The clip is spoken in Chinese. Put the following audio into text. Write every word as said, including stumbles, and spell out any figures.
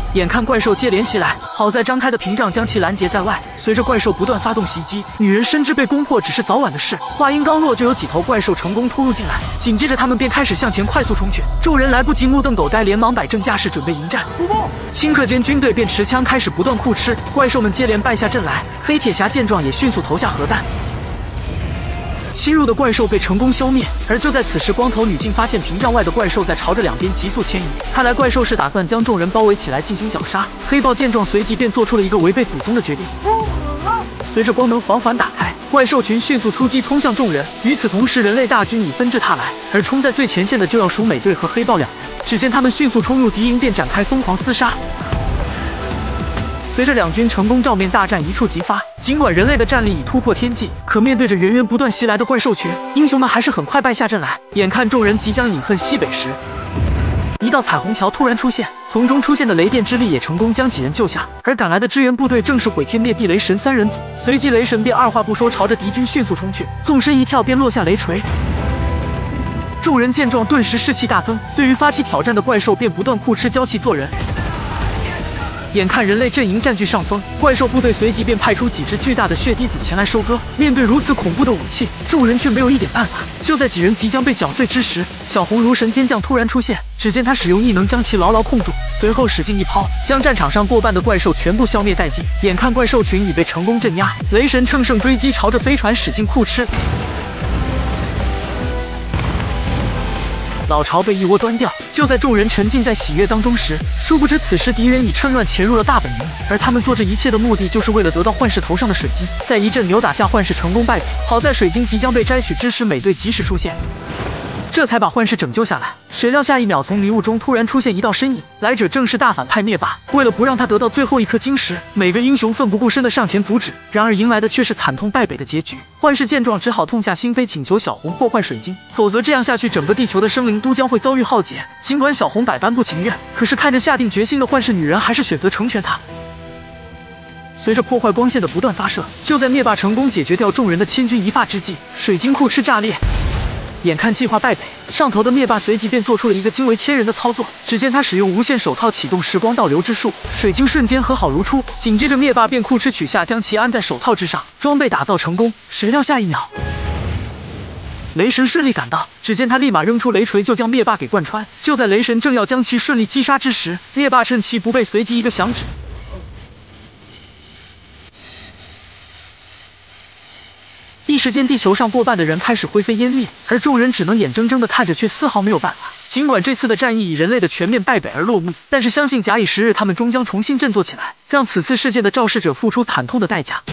眼看怪兽接连袭来，好在张开的屏障将其拦截在外。随着怪兽不断发动袭击，女人深知被攻破只是早晚的事。话音刚落，就有几头怪兽成功突入进来，紧接着他们便开始向前快速冲去。众人来不及目瞪口呆，连忙摆正架势准备迎战。顷刻间，军队便持枪开始不断互吃，怪兽们接连败下阵来。黑铁侠见状也迅速投下核弹。侵入的怪兽被成功消灭，而就在此时，光头女竟发现屏障外的怪兽在朝着两边急速迁移。看来怪兽是打算将众人包围起来进行绞杀。黑豹见状，随即便做出了一个违背祖宗的决定。随着光能缓缓打开，怪兽群迅速出击，冲向众人。与此同时，人类大军已纷至沓来，而冲在最前线的就要数美队和黑豹两人。只见他们迅速冲入敌营，便展开疯狂厮杀。随着两军成功照面大战一触即发，尽管人类的战力已突破天际，可面对着源源不断袭来的怪兽群，英雄们还是很快败下阵来。眼看众人即将饮恨西北时，一道彩虹桥突然出现，从中出现的雷电之力也成功将几人救下。而赶来的支援部队正是毁天灭地雷神三人组，随即雷神便二话不说朝着敌军迅速冲去，纵身一跳便落下雷锤。众人见状顿时士气大增，对于发起挑战的怪兽便不断酷吃，教其做人。眼看人类阵营占据上风，怪兽部队随即便派出几只巨大的血滴子前来收割。面对如此恐怖的武器，众人却没有一点办法。就在几人即将被搅碎之时，小红如神天降突然出现，只见他使用异能将其牢牢控住，随后使劲一抛，将战场上过半的怪兽全部消灭殆尽。眼看怪兽群已被成功镇压，雷神乘胜追击，朝着飞船使劲酷吃。老巢被一窝端掉。就在众人沉浸在喜悦当中时，殊不知此时敌人已趁乱潜入了大本营，而他们做这一切的目的就是为了得到幻视头上的水晶。在一阵扭打下，幻视成功败北。好在水晶即将被摘取之时，美队及时出现，这才把幻视拯救下来。谁料下一秒，从迷雾中突然出现一道身影，来者正是大反派灭霸。为了不让他得到最后一颗晶石，每个英雄奋不顾身的上前阻止，然而迎来的却是惨痛败北的结局。幻视见状，只好痛下心扉，请求小红破坏水晶，否则这样下去，整个地球的生灵都将会遭遇浩劫。尽管小红百般不情愿，可是看着下定决心的幻视女人，还是选择成全他。随着破坏光线的不断发射，就在灭霸成功解决掉众人的千钧一发之际，水晶库吃炸裂。眼看计划败北，上头的灭霸随即便做出了一个惊为天人的操作。只见他使用无限手套启动时光倒流之术，水晶瞬间和好如初。紧接着灭霸便酷吃取下，将其安在手套之上，装备打造成功。谁料下一秒，雷神顺利赶到，只见他立马扔出雷锤，就将灭霸给贯穿。就在雷神正要将其顺利击杀之时，灭霸趁其不备，随即一个响指。一时间，地球上过半的人开始灰飞烟灭，而众人只能眼睁睁地看着，却丝毫没有办法。尽管这次的战役以人类的全面败北而落幕，但是相信假以时日，他们终将重新振作起来，让此次事件的肇事者付出惨痛的代价。